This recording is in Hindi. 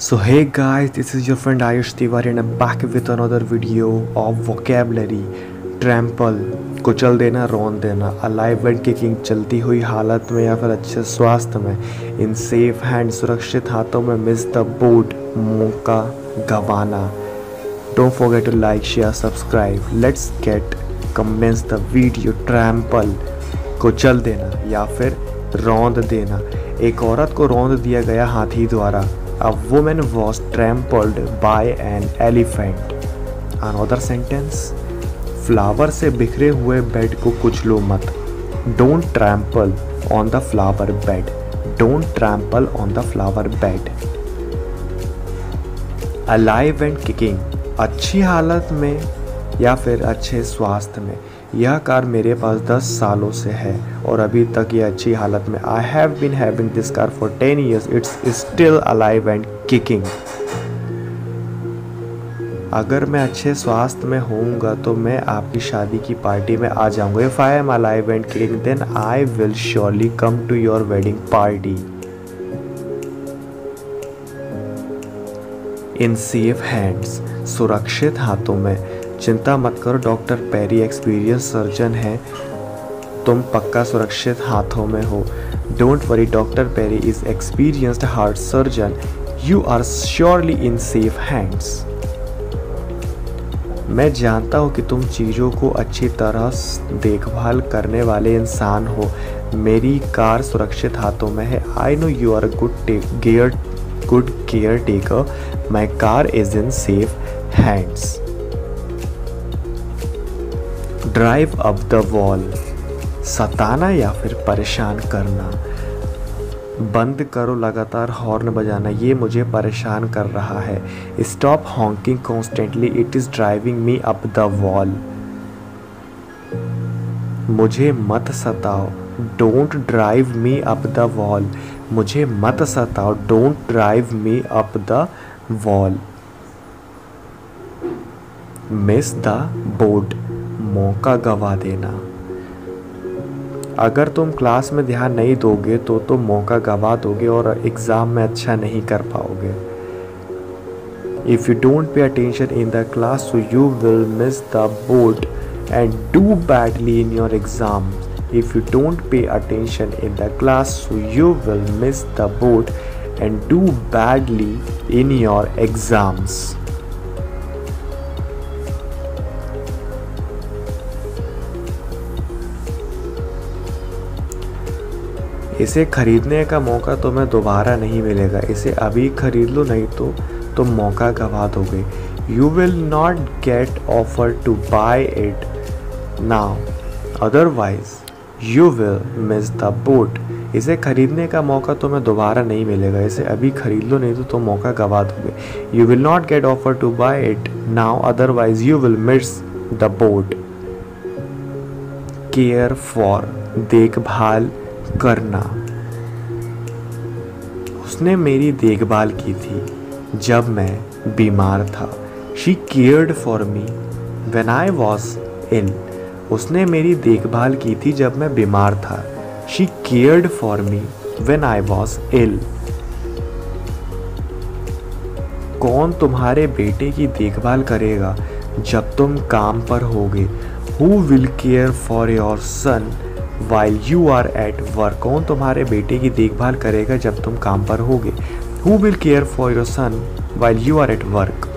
So hey guys, this is your friend Ayush Tiwari and I'm back with another video of vocabulary. Trample, कुचल देना, रौंद देना, अलाइव एंड किकिंग, चलती हुई हालत में या फिर अच्छे स्वास्थ्य में, इन सेफ हैंड, सुरक्षित हाथों में, मिस द बोट, मौका गवाना. Don't forget to like, share, subscribe. Let's get commence the video. Trample, कुचल देना या फिर रौंद देना. एक औरत को रौंद दिया गया हाथी द्वारा. A woman was trampled by an elephant. Another sentence. Flower से बिखरे हुए बेड को कुचलो मत. Don't trample on the flower bed. Don't trample on the flower bed. Alive and kicking. अच्छी हालत में या फिर अच्छे स्वास्थ्य में. यह कार मेरे पास 10 सालों से है और अभी तक ये अच्छी हालत में. I have been having this car for 10 years. It's still alive and kicking. अगर मैं अच्छे स्वास्थ्य में होऊंगा तो मैं आपकी शादी की पार्टी में आ जाऊंगा. If I am alive and kicking, then I will surely come to your wedding party. In safe hands, सुरक्षित हाथों में. चिंता मत करो, डॉक्टर पेरी एक्सपीरियंस सर्जन है, तुम पक्का सुरक्षित हाथों में हो. Don't worry, doctor Perry is experienced heart surgeon. You are surely in safe hands. मैं जानता हूँ कि तुम चीज़ों को अच्छी तरह देखभाल करने वाले इंसान हो. मेरी कार सुरक्षित हाथों में है. I know you are good care taker. My car is in safe hands. Drive up the wall, सताना या फिर परेशान करना. बंद करो लगातार हॉर्न बजाना, ये मुझे परेशान कर रहा है. Stop honking constantly, it is driving me up the wall. मुझे मत सताओ, don't drive me up the wall. मुझे मत सताओ, don't drive me up the wall. Miss the boat, मौका गवा देना. अगर तुम क्लास में ध्यान नहीं दोगे तो तुम मौका गवा दोगे और एग्ज़ाम में अच्छा नहीं कर पाओगे. If you don't pay attention in the class so you will miss the boat and do badly in your exam. If you don't pay attention in the class so you will miss the boat and do badly in your exams. इसे खरीदने का मौका तुम्हें दोबारा नहीं मिलेगा. इसे अभी खरीद लो, नहीं तो तुम मौका गवा दोगे. You will not get offer to buy it now, otherwise you will miss the boat. इसे खरीदने का मौका तुम्हें दोबारा नहीं मिलेगा. इसे अभी खरीद लो, नहीं तो तुम मौका गवा दोगे. You will not get offer to buy it now, otherwise you will miss the boat. Care for, देखभाल करना. उसने मेरी देखभाल की थी जब मैं बीमार था. She cared for me when I was ill. उसने मेरी देखभाल की थी जब मैं बीमार था. She cared for me when I was ill. कौन तुम्हारे बेटे की देखभाल करेगा जब तुम काम पर होगे. Who will care for your son While you are at work. कौन तुम्हारे बेटे की देखभाल करेगा जब तुम काम पर होगे. Who will care for your son while you are at work?